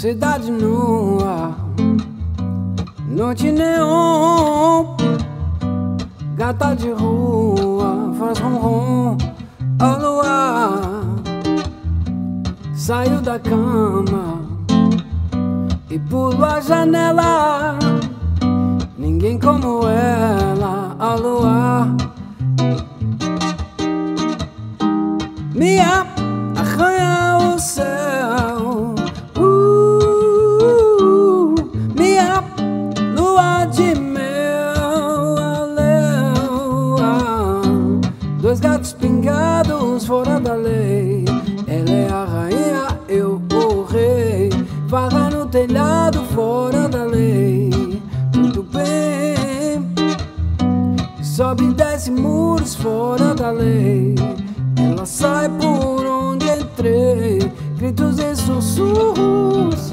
Cidade nua, noite neon, gata de rua faz ronron ao luar. Saio da cama e pulo a janela, ninguém como ela ao luar. Me arranha o céu, minha lua de mel, dois gatos pingados fora da lei. Ela é a rainha, eu o rei. Vaga no telhado fora da lei. Tudo bem, sobe e desce muros fora da lei. Ela sai por onde entrei, gritos e sussurros.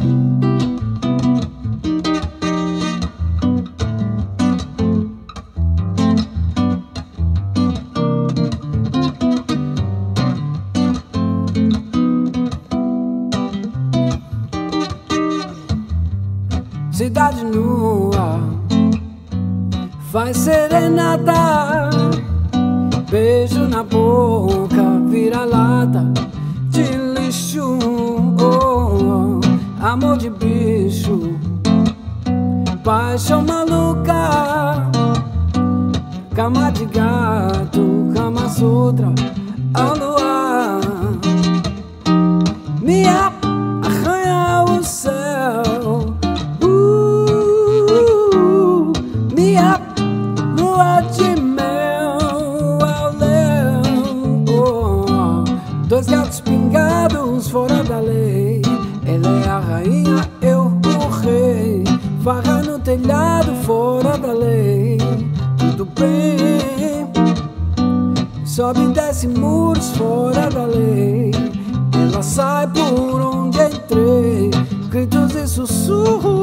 Cidade nua, faz serenata, beijo na boca, vira-lata de lixo, amor de bicho, paixão maluca, cama de gato, Kama Sutra ao luar. Me arranha o céu, minha lua de mel ao léu. Dois gatos pingados fora da lei. Ela é a rainha, eu o rei. Farra no telhado fora da lei. Tudo bem, sobe e desce muros fora da lei. Ela sai por onde entrei, gritos e sussurros.